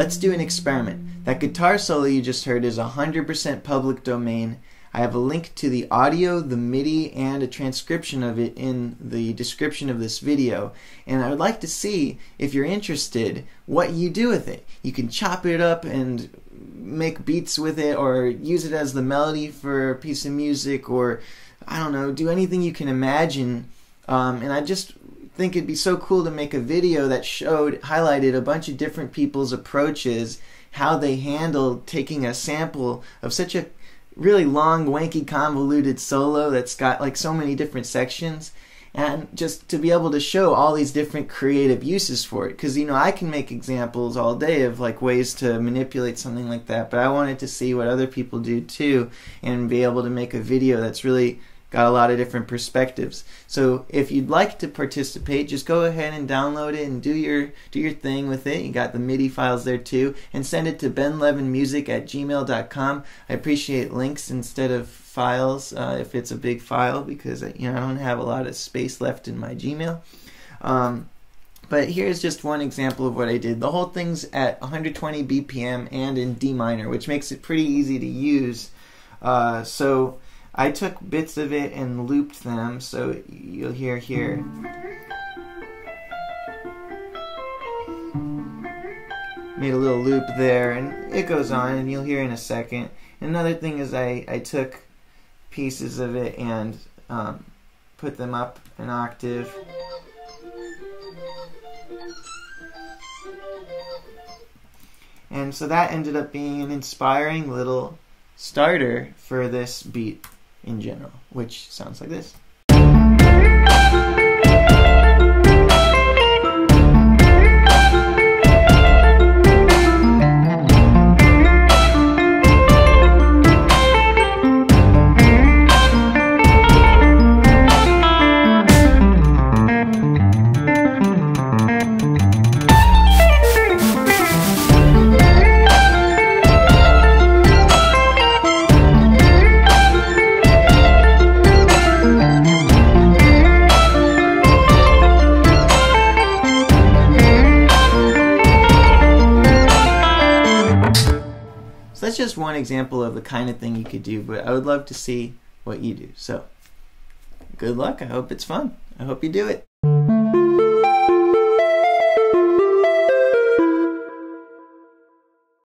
let's do an experiment. That guitar solo you just heard is 100% public domain. I have a link to the audio, the MIDI, and a transcription of it in the description of this video. And I would like to see, if you're interested, what you do with it. You can chop it up and make beats with it, or use it as the melody for a piece of music, or I don't know, do anything you can imagine. And I just think it'd be so cool to make a video that highlighted a bunch of different people's approaches, how they handled taking a sample of such a really long, wanky, convoluted solo that's got like so many different sections, and just to be able to show all these different creative uses for it. Because, you know, I can make examples all day of like ways to manipulate something like that, but I wanted to see what other people do too, and be able to make a video that's really got a lot of different perspectives. So if you'd like to participate, just go ahead and download it and do your thing with it. You got the MIDI files there too, and send it to benlevinmusic@gmail.com. I appreciate links instead of files if it's a big file, because I don't have a lot of space left in my Gmail. But here's just one example of what I did. The whole thing's at 120 BPM and in D minor, which makes it pretty easy to use. So I took bits of it and looped them, so you'll hear here. Made a little loop there, and it goes on, and you'll hear in a second. Another thing is I took pieces of it and put them up an octave. And so that ended up being an inspiring little starter for this beat in general, which sounds like this. So that's just one example of the kind of thing you could do, but I would love to see what you do. So good luck. I hope it's fun. I hope you do it.